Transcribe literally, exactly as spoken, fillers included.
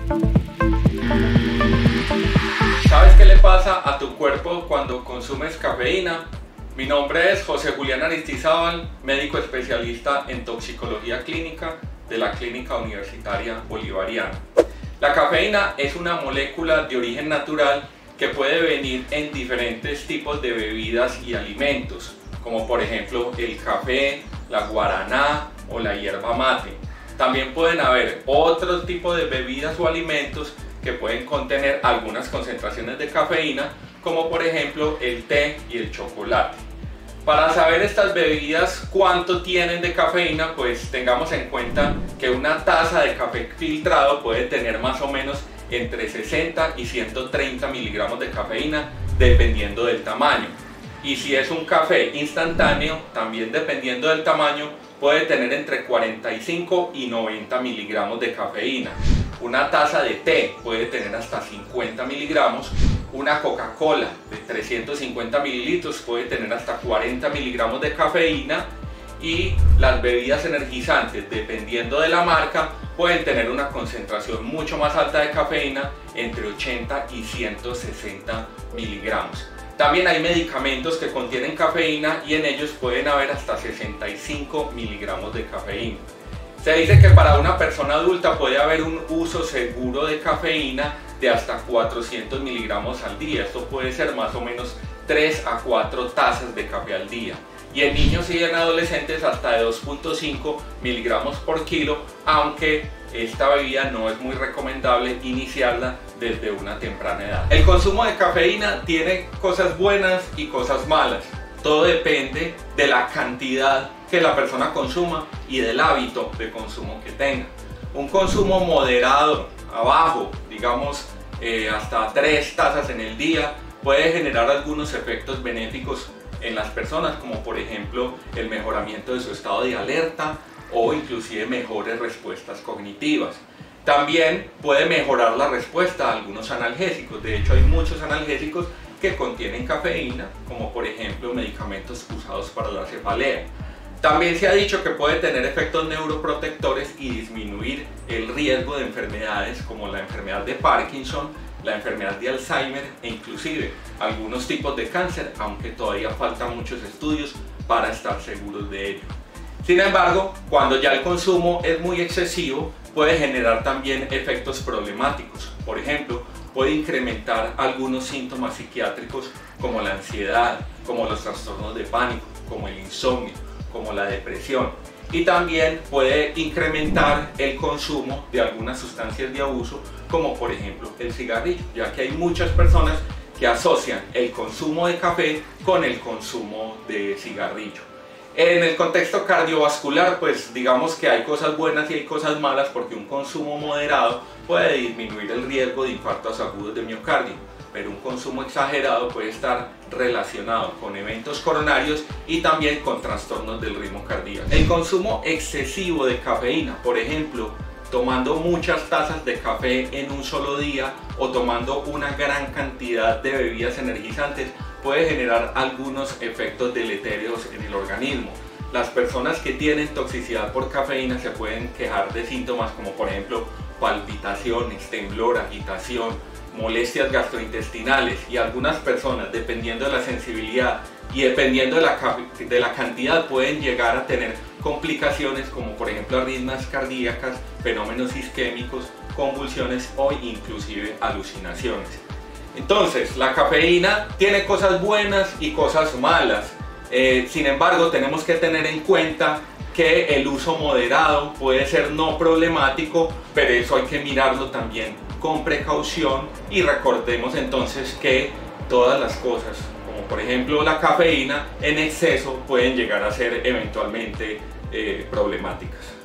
¿Sabes qué le pasa a tu cuerpo cuando consumes cafeína? Mi nombre es José Julián Aristizábal, médico especialista en toxicología clínica de la Clínica Universitaria Bolivariana. La cafeína es una molécula de origen natural que puede venir en diferentes tipos de bebidas y alimentos, como por ejemplo el café, la guaraná o la hierba mate. También pueden haber otros tipos de bebidas o alimentos que pueden contener algunas concentraciones de cafeína, como por ejemplo el té y el chocolate. Para saber estas bebidas cuánto tienen de cafeína, pues tengamos en cuenta que una taza de café filtrado puede tener más o menos entre sesenta y ciento treinta miligramos de cafeína, dependiendo del tamaño. Y si es un café instantáneo, también dependiendo del tamaño, puede tener entre cuarenta y cinco y noventa miligramos de cafeína. Una taza de té puede tener hasta cincuenta miligramos. Una Coca-Cola de trescientos cincuenta mililitros puede tener hasta cuarenta miligramos de cafeína. Y las bebidas energizantes, dependiendo de la marca, pueden tener una concentración mucho más alta de cafeína, entre ochenta y ciento sesenta miligramos. También hay medicamentos que contienen cafeína y en ellos pueden haber hasta sesenta y cinco miligramos de cafeína. Se dice que para una persona adulta puede haber un uso seguro de cafeína de hasta cuatrocientos miligramos al día. Esto puede ser más o menos tres a cuatro tazas de café al día. Y en niños y en adolescentes hasta de dos punto cinco miligramos por kilo, aunque esta bebida no es muy recomendable iniciarla desde una temprana edad. El consumo de cafeína tiene cosas buenas y cosas malas. Todo depende de la cantidad que la persona consuma y del hábito de consumo que tenga. Un consumo moderado, abajo, digamos eh, hasta tres tazas en el día, puede generar algunos efectos benéficos en las personas, como por ejemplo el mejoramiento de su estado de alerta o inclusive mejores respuestas cognitivas. También puede mejorar la respuesta a algunos analgésicos. De hecho, hay muchos analgésicos que contienen cafeína, como por ejemplo medicamentos usados para la cefalea. También se ha dicho que puede tener efectos neuroprotectores y disminuir el riesgo de enfermedades como la enfermedad de Parkinson, la enfermedad de Alzheimer e inclusive algunos tipos de cáncer, aunque todavía faltan muchos estudios para estar seguros de ello. Sin embargo, cuando ya el consumo es muy excesivo, puede generar también efectos problemáticos. Por ejemplo, puede incrementar algunos síntomas psiquiátricos como la ansiedad, como los trastornos de pánico, como el insomnio, como la depresión. Y también puede incrementar el consumo de algunas sustancias de abuso, como por ejemplo el cigarrillo, ya que hay muchas personas que asocian el consumo de café con el consumo de cigarrillo. En el contexto cardiovascular, pues digamos que hay cosas buenas y hay cosas malas, porque un consumo moderado puede disminuir el riesgo de infartos agudos de miocardio, pero un consumo exagerado puede estar relacionado con eventos coronarios y también con trastornos del ritmo cardíaco. El consumo excesivo de cafeína, por ejemplo, tomando muchas tazas de café en un solo día o tomando una gran cantidad de bebidas energizantes, puede generar algunos efectos deletéreos en el organismo. Las personas que tienen toxicidad por cafeína se pueden quejar de síntomas como por ejemplo palpitaciones, temblor, agitación, molestias gastrointestinales, y algunas personas, dependiendo de la sensibilidad y dependiendo de la, de la cantidad, pueden llegar a tener complicaciones como por ejemplo arritmias cardíacas, fenómenos isquémicos, convulsiones o inclusive alucinaciones. Entonces, la cafeína tiene cosas buenas y cosas malas. Eh, sin embargo, tenemos que tener en cuenta que el uso moderado puede ser no problemático, pero eso hay que mirarlo también con precaución, y recordemos entonces que todas las cosas, como por ejemplo la cafeína, en exceso pueden llegar a ser eventualmente eh, problemáticas.